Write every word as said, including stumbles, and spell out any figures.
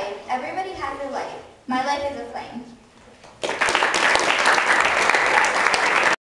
life. Everybody has a life. My life is a flame.